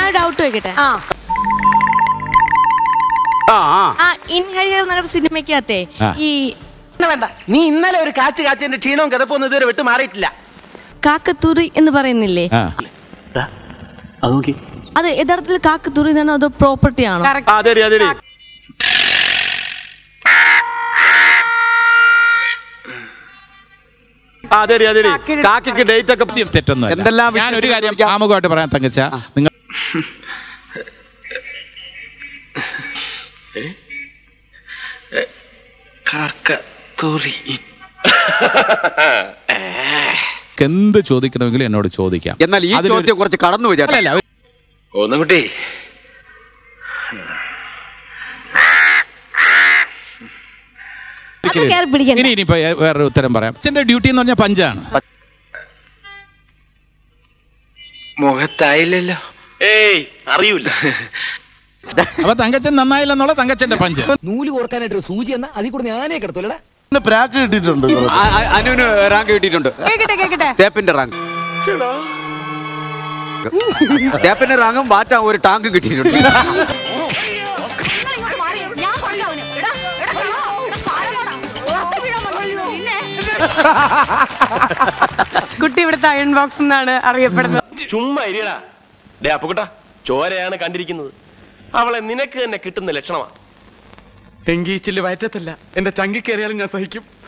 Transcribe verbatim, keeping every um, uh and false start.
ഞാനൊരു ഡൗട്ട് ചോദിക്കട്ടെ. ആ ഇൻഹരിയർ എന്ന സിനിമയ്ക്കകത്തെ ഈ വേണ്ട, നീ ഇന്നലെ ഒരു കാച്ച് കാച്ചതിന്റെ ക്ഷീണവും കിതപ്പൊന്നും ഇതുവരെ വിട്ട് മാറിയിട്ടില്ല. കാക്കത്തൂറി എന്ന് പറയുന്നില്ലേ, അത് യഥാർത്ഥത്തിൽ കാക്കത്തൂറി എന്നാണോ അതോ പ്രോപ്പർട്ടി ആണോ? തെറ്റൊന്നും എന്തെല്ലാം. ഞാൻ ഒരു കാര്യം ആമുഖമായിട്ട് പറയാൻ തങ്കച്ച, നിങ്ങൾ എന്ത് ചോദിക്കണമെങ്കിലും എന്നോട് ചോദിക്കാം. എന്നാൽ ഈ ചോദ്യം കുറച്ച് കടന്നു പോയി. ഒന്നുകുട്ടി, ഇനി ഇനിയിപ്പോ വേറൊരു ഉത്തരം പറയാം. അച്ഛന്റെ ഡ്യൂട്ടി എന്ന് പറഞ്ഞാൽ പഞ്ചാണ്. മുഖത്തായില്ലല്ലോ. ഏയ് അറിയൂല. അപ്പൊ തങ്കച്ചൻ നന്നായില്ലെന്നുള്ള തങ്കച്ചന്റെ പഞ്ച്. നൂല് കോർക്കാനായിട്ട് സൂചി എന്ന അതിൽ കൂടെ ഞാനേ കിടത്തൂലടാ. പ്രാക്ക് കിട്ടിയിട്ടുണ്ട്, അനുവിന് റാങ്ക് കിട്ടിയിട്ടുണ്ട്. തേപ്പിന്റെ റാങ്ക്, തേപ്പിന്റെ റാങ്കും മാറ്റാൻ ഒരു ടാങ്കും കിട്ടിയിട്ടുണ്ട്. കുട്ടി ഇവിടുത്തെ അയൺ ബോക്സ് എന്നാണ് അറിയപ്പെടുന്നത്. ചുമ്മാ ഇരിയടാ. ഡേ അപ്പുകുട്ടാ, ചോരയാണ് കണ്ടിരിക്കുന്നത്. അവളെ നിനക്ക് തന്നെ കിട്ടുന്ന ലക്ഷണമാണ്. എങ്കീച്ചില് വയറ്റത്തല്ല, എന്റെ ചങ്കി കയറിയാലും ഞാൻ സഹിക്കും.